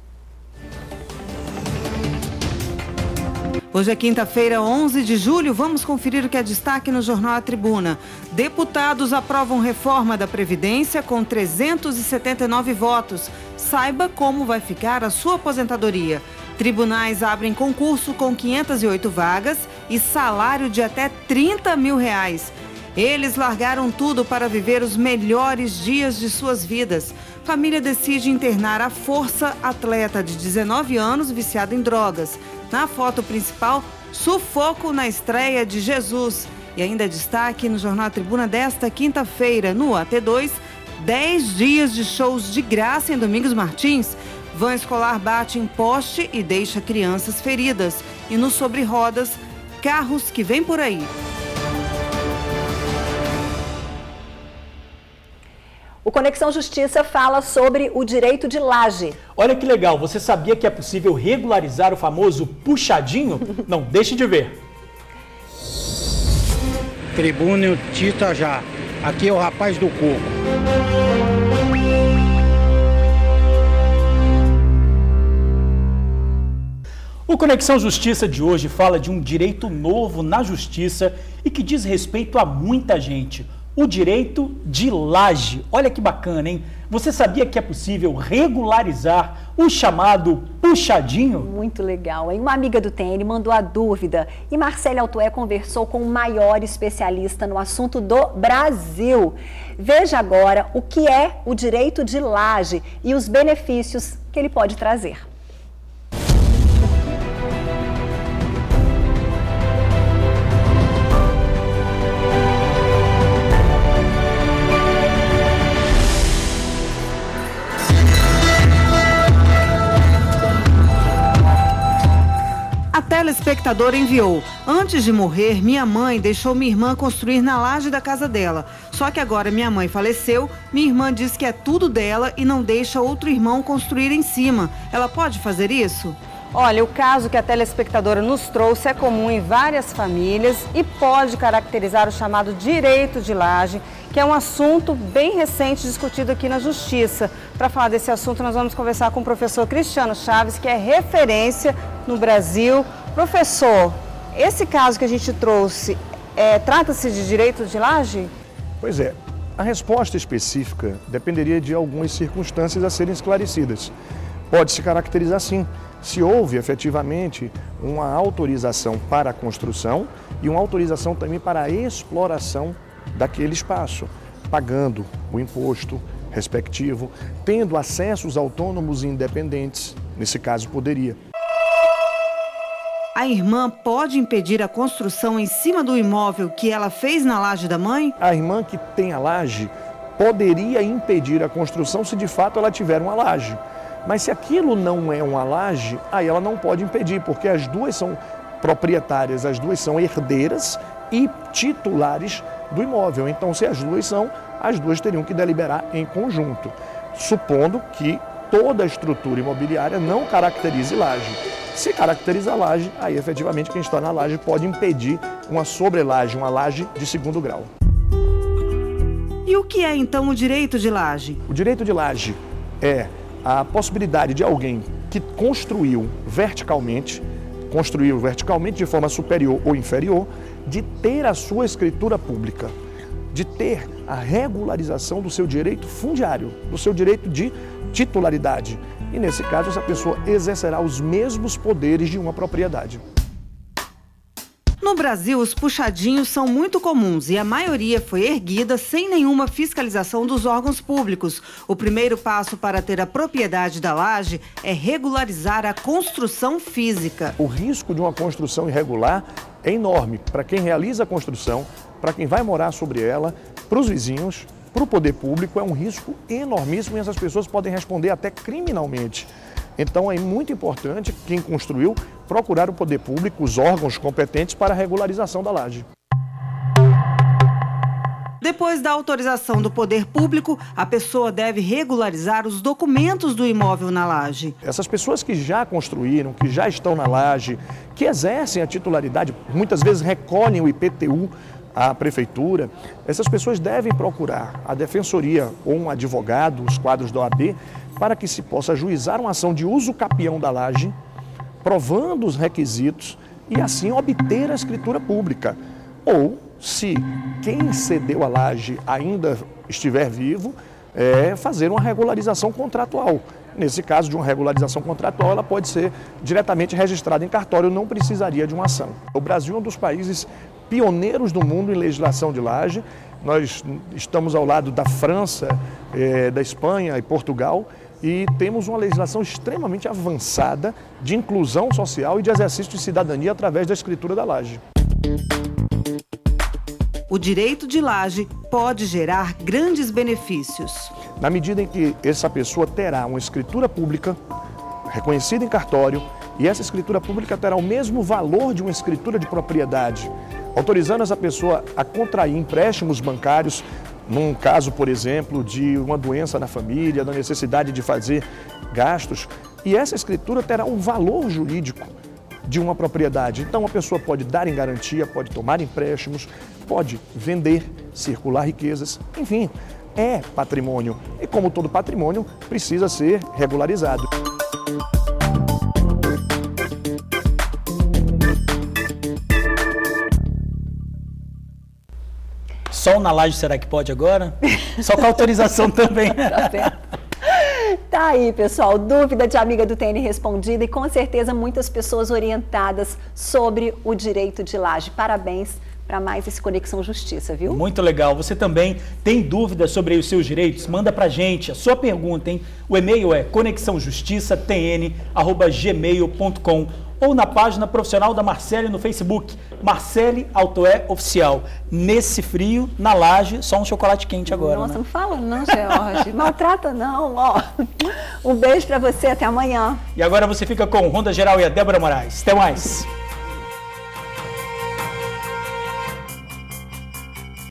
Hoje é quinta-feira, onze de julho. Vamos conferir o que é destaque no Jornal A Tribuna. Deputados aprovam reforma da Previdência com trezentos e setenta e nove votos. Saiba como vai ficar a sua aposentadoria. Tribunais abrem concurso com quinhentas e oito vagas e salário de até trinta mil reais. Eles largaram tudo para viver os melhores dias de suas vidas. Família decide internar à força atleta de dezenove anos viciado em drogas. Na foto principal, sufoco na estreia de Jesus. E ainda destaque no Jornal Tribuna desta quinta-feira, no A T dois, dez dias de shows de graça em Domingos Martins. Van escolar bate em poste e deixa crianças feridas. E no Sobre Rodas, carros que vêm por aí. O Conexão Justiça fala sobre o direito de laje. Olha que legal, você sabia que é possível regularizar o famoso puxadinho? Não deixe de ver. Tribuna Tita já. Aqui é o rapaz do coco. O Conexão Justiça de hoje fala de um direito novo na justiça e que diz respeito a muita gente. O direito de laje. Olha que bacana, hein? Você sabia que é possível regularizar o chamado puxadinho? Muito legal, hein? Uma amiga do T N mandou a dúvida e Marcele Altué conversou com o maior especialista no assunto do Brasil. Veja agora o que é o direito de laje e os benefícios que ele pode trazer. A telespectadora enviou: antes de morrer, minha mãe deixou minha irmã construir na laje da casa dela. Só que agora minha mãe faleceu, minha irmã diz que é tudo dela e não deixa outro irmão construir em cima. Ela pode fazer isso? Olha, o caso que a telespectadora nos trouxe é comum em várias famílias e pode caracterizar o chamado direito de laje, que é um assunto bem recente discutido aqui na Justiça. Para falar desse assunto, nós vamos conversar com o professor Cristiano Chaves, que é referência no Brasil. Professor, esse caso que a gente trouxe, é, trata-se de direito de laje? Pois é, a resposta específica dependeria de algumas circunstâncias a serem esclarecidas. Pode se caracterizar sim, se houve efetivamente uma autorização para a construção e uma autorização também para a exploração daquele espaço, pagando o imposto respectivo, tendo acessos autônomos e independentes, nesse caso poderia. A irmã pode impedir a construção em cima do imóvel que ela fez na laje da mãe? A irmã que tem a laje poderia impedir a construção se de fato ela tiver uma laje. Mas se aquilo não é uma laje, aí ela não pode impedir, porque as duas são proprietárias, as duas são herdeiras e titulares do imóvel. Então, se as duas são, as duas teriam que deliberar em conjunto, supondo que toda a estrutura imobiliária não caracterize laje. Se caracteriza a laje, aí efetivamente quem está na laje pode impedir uma sobrelaje, uma laje de segundo grau. E o que é então o direito de laje? O direito de laje é a possibilidade de alguém que construiu verticalmente, construiu verticalmente de forma superior ou inferior, de ter a sua escritura pública, de ter a regularização do seu direito fundiário, do seu direito de titularidade. E nesse caso, essa pessoa exercerá os mesmos poderes de uma propriedade. No Brasil, os puxadinhos são muito comuns e a maioria foi erguida sem nenhuma fiscalização dos órgãos públicos. O primeiro passo para ter a propriedade da laje é regularizar a construção física. O risco de uma construção irregular é enorme para quem realiza a construção, para quem vai morar sobre ela, para os vizinhos, para o poder público. É um risco enormíssimo e essas pessoas podem responder até criminalmente. Então é muito importante quem construiu procurar o poder público, os órgãos competentes para a regularização da laje. Depois da autorização do poder público, a pessoa deve regularizar os documentos do imóvel na laje. Essas pessoas que já construíram, que já estão na laje, que exercem a titularidade, muitas vezes recolhem o I P T U à prefeitura, essas pessoas devem procurar a defensoria ou um advogado, os quadros da O A B, para que se possa ajuizar uma ação de uso capião da laje, provando os requisitos e assim obter a escritura pública. Ou, se quem cedeu a laje ainda estiver vivo, é fazer uma regularização contratual. Nesse caso de uma regularização contratual, ela pode ser diretamente registrada em cartório, não precisaria de uma ação. O Brasil é um dos países pioneiros do mundo em legislação de laje. Nós estamos ao lado da França, eh, da Espanha e Portugal, e temos uma legislação extremamente avançada de inclusão social e de exercício de cidadania através da escritura da laje. O direito de laje pode gerar grandes benefícios. Na medida em que essa pessoa terá uma escritura pública reconhecida em cartório, e essa escritura pública terá o mesmo valor de uma escritura de propriedade, autorizando essa pessoa a contrair empréstimos bancários, num caso, por exemplo, de uma doença na família, da necessidade de fazer gastos, e essa escritura terá um valor jurídico de uma propriedade. Então a pessoa pode dar em garantia, pode tomar empréstimos, pode vender, circular riquezas, enfim, é patrimônio. E como todo patrimônio, precisa ser regularizado. Sol na laje, será que pode agora? Só com autorização também. Tá certo. Tá aí, pessoal, dúvida de amiga do T N respondida e com certeza muitas pessoas orientadas sobre o direito de laje. Parabéns para mais esse Conexão Justiça, viu? Muito legal. Você também tem dúvidas sobre os seus direitos? Manda pra gente a sua pergunta, hein? O e-mail é conexão justiça t n arroba gmail ponto com ou na página profissional da Marcele no Facebook, Marcele Autoé Oficial. Nesse frio, na laje, só um chocolate quente agora. Nossa, né? não fala não, George. Maltrata não, ó. Um beijo para você, até amanhã. E agora você fica com Ronda Geral e a Débora Moraes. Até mais.